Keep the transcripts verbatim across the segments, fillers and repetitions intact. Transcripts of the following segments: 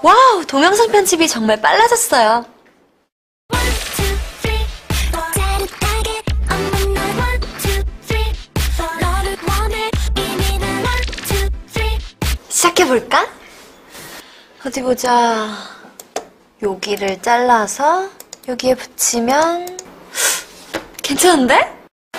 와우, 동영상 편집이 정말 빨라졌어요. 시작해볼까? 어디 보자. 여기를 잘라서 여기에 붙이면 괜찮은데?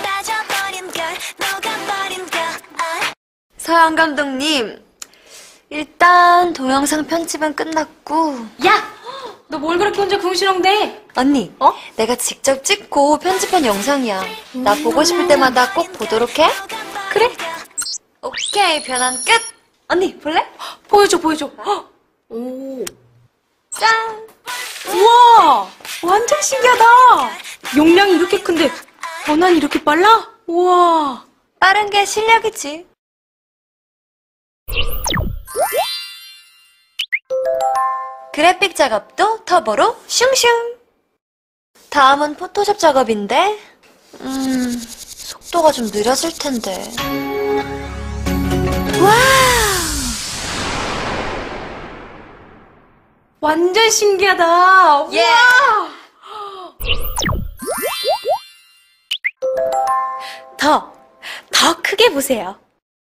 서영 감독님, 일단 동영상 편집은 끝났고. 야! 너 뭘 그렇게 혼자 궁시렁대? 언니, 어? 내가 직접 찍고 편집한 영상이야. 나 보고 싶을 때마다 꼭 보도록 해. 그래? 오케이, 변환 끝! 언니, 볼래? 보여줘, 보여줘. 헉! 오. 짠! 우와! 완전 신기하다! 용량이 이렇게 큰데 변환이 이렇게 빨라? 우와! 빠른 게 실력이지. 그래픽 작업도 터보로 슝슝. 다음은 포토샵 작업인데 음... 속도가 좀 느려질 텐데. 와우! 완전 신기하다! 예! 우와! 더! 더 크게 보세요.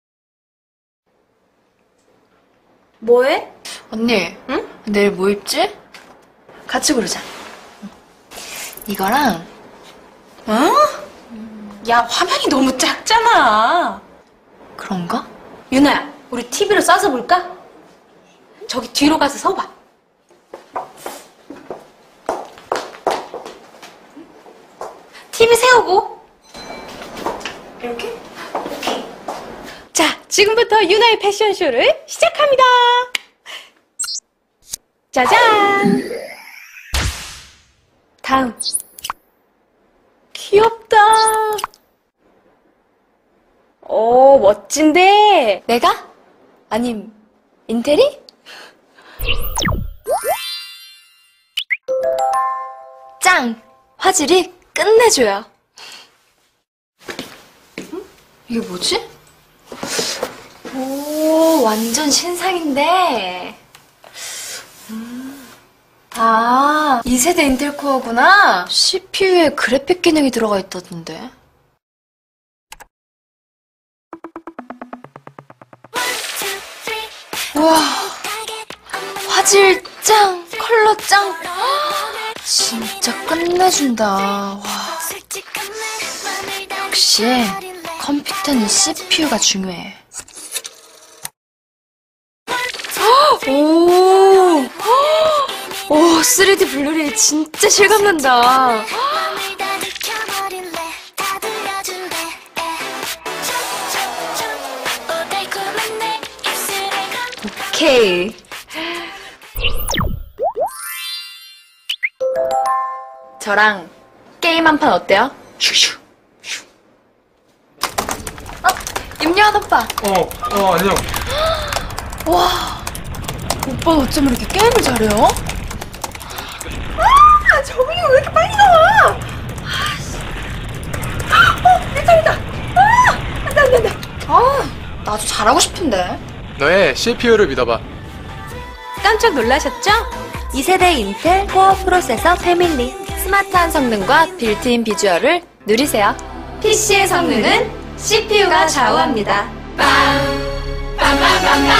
뭐해? 언니, 응? 내일 뭐 입지? 같이 고르자. 이거랑, 어? 야, 화면이 너무 작잖아. 그런가? 유나야, 우리 티비로 쏴서 볼까? 저기 뒤로 가서 서봐. 티비 세우고. 이렇게? 오케이. 자, 지금부터 유나의 패션쇼를 시작합니다. 짜잔! 다음. 귀엽다. 오, 멋진데. 내가? 아님 인테리? 짱! 화질이 끝내줘요. 이게 뭐지? 오, 완전 신상인데. 음. 아, 이 세대 인텔 코어구나. 씨피유에 그래픽 기능이 들어가 있다던데. 우와, 화질 짱, 컬러 짱. 진짜 끝내준다. 와. 역시 컴퓨터는 씨피유가 중요해. 오, 오, 쓰리디 블루레이 진짜 실감난다. 오케이. 저랑 게임 한 판 어때요? 슈슈. 임요한 오빠. 어, 어, 안녕. 와, 오빠 어쩜 이렇게 게임을 잘해요? 아, 정이 왜 이렇게 빨리 나와? 어, 내 차례다. 아, 안 돼, 안 돼, 안 돼. 아, 나도 잘하고 싶은데. 너의 씨피유를 믿어봐. 깜짝 놀라셨죠? 이 세대 인텔 코어 프로세서 패밀리. 스마트한 성능과 빌트인 비주얼을 누리세요. 피씨의 성능은 씨피유가 좌우합니다. 빰! 빰빰빰빰!